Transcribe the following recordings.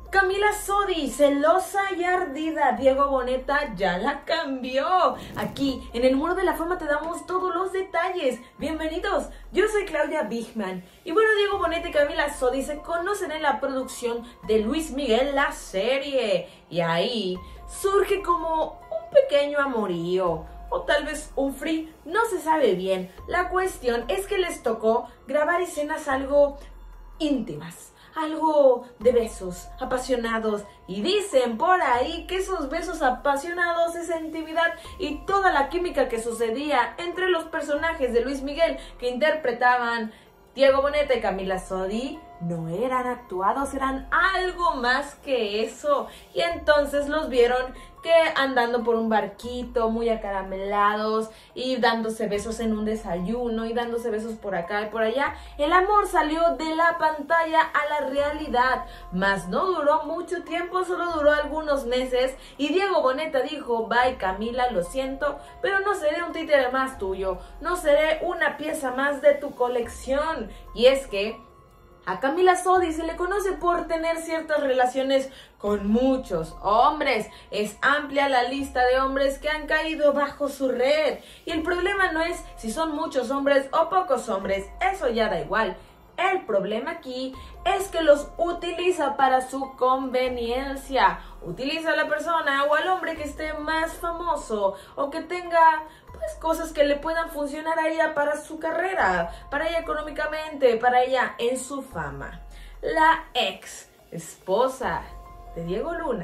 Camila Sodi, celosa y ardida. Diego Boneta ya la cambió. Aquí, en el Muro de la Fama, te damos todos los detalles. Bienvenidos, yo soy Claudia Bigman. Y bueno, Diego Boneta y Camila Sodi se conocen en la producción de Luis Miguel, la serie. Y ahí surge como un pequeño amorío. O tal vez un free, no se sabe bien. La cuestión es que les tocó grabar escenas algo íntimas. Algo de besos apasionados, y dicen por ahí que esos besos apasionados, esa intimidad y toda la química que sucedía entre los personajes de Luis Miguel que interpretaban Diego Boneta y Camila Sodi no eran actuados, eran algo más que eso. Y entonces los vieron que andando por un barquito muy acaramelados y dándose besos en un desayuno y dándose besos por acá y por allá. El amor salió de la pantalla a la realidad, mas no duró mucho tiempo, solo duró algunos meses, y Diego Boneta dijo: bye Camila, lo siento, pero no seré un títere más tuyo, no seré una pieza más de tu colección. Y es que a Camila Sodi se le conoce por tener ciertas relaciones con muchos hombres. Es amplia la lista de hombres que han caído bajo su red. Y el problema no es si son muchos hombres o pocos hombres, eso ya da igual. El problema aquí es que los utiliza para su conveniencia. Utiliza a la persona o al hombre que esté más famoso o que tenga pues cosas que le puedan funcionar a ella para su carrera, para ella económicamente, para ella en su fama. La ex esposa de Diego Luna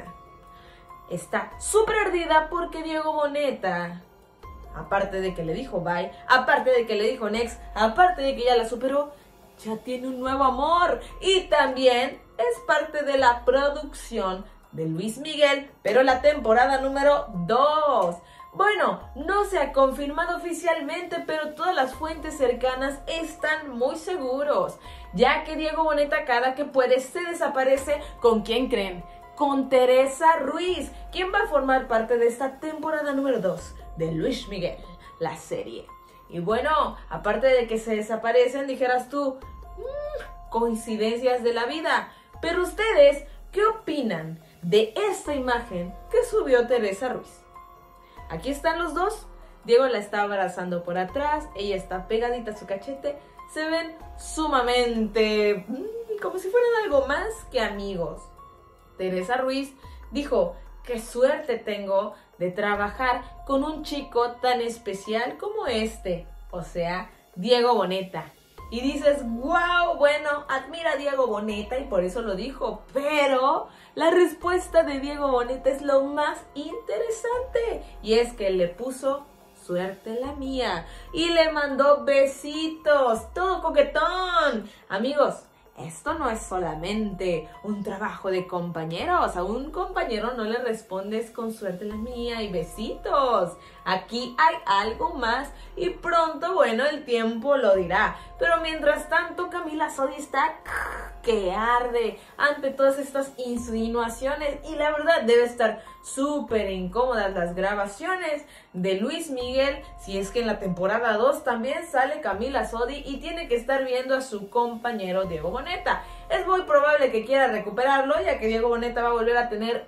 está súper ardida porque Diego Boneta, aparte de que le dijo bye, aparte de que le dijo next, aparte de que ya la superó, ya tiene un nuevo amor y también es parte de la producción de Luis Miguel, pero la temporada número 2. Bueno, no se ha confirmado oficialmente, pero todas las fuentes cercanas están muy seguros, ya que Diego Boneta cada que puede se desaparece. ¿Con quién creen? Con Teresa Ruiz, quien va a formar parte de esta temporada número 2 de Luis Miguel, la serie. Y bueno, aparte de que se desaparecen, dijeras tú, coincidencias de la vida. Pero ustedes, ¿qué opinan de esta imagen que subió Teresa Ruiz? Aquí están los dos. Diego la está abrazando por atrás, ella está pegadita a su cachete. Se ven sumamente como si fueran algo más que amigos. Teresa Ruiz dijo: qué suerte tengo de trabajar con un chico tan especial como este, o sea, Diego Boneta. Y dices, wow, bueno, admira a Diego Boneta y por eso lo dijo, pero la respuesta de Diego Boneta es lo más interesante, y es que le puso suerte la mía y le mandó besitos, todo coquetón. Amigos, esto no es solamente un trabajo de compañeros. A un compañero no le respondes con suerte la mía y besitos. Aquí hay algo más y pronto, bueno, el tiempo lo dirá. Pero mientras tanto, Camila Sodi está que arde ante todas estas insinuaciones, y la verdad debe estar súper incómodas las grabaciones de Luis Miguel, si es que en la temporada 2 también sale Camila Sodi y tiene que estar viendo a su compañero Diego Boneta. Es muy probable que quiera recuperarlo, ya que Diego Boneta va a volver a tener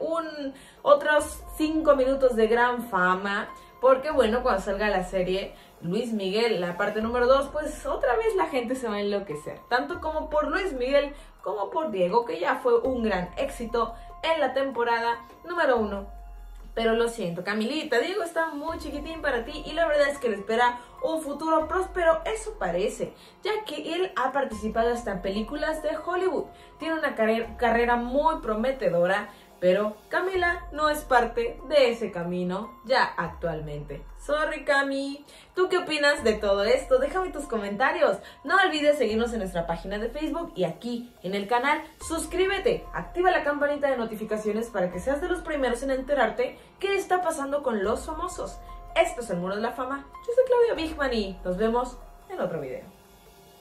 otros 5 minutos de gran fama, porque bueno, cuando salga la serie Luis Miguel, la parte número 2, pues otra vez la gente se va a enloquecer, tanto como por Luis Miguel como por Diego, que ya fue un gran éxito en la temporada número 1. Pero lo siento, Camilita, Diego está muy chiquitín para ti y la verdad es que le espera un futuro próspero, eso parece, ya que él ha participado hasta en películas de Hollywood. Tiene una carrera muy prometedora, pero Camila no es parte de ese camino ya actualmente. Sorry, Cami. ¿Tú qué opinas de todo esto? Déjame tus comentarios. No olvides seguirnos en nuestra página de Facebook y aquí en el canal. Suscríbete, activa la campanita de notificaciones para que seas de los primeros en enterarte qué está pasando con los famosos. Esto es el Muro de la Fama. Yo soy Claudia Bigman y nos vemos en otro video.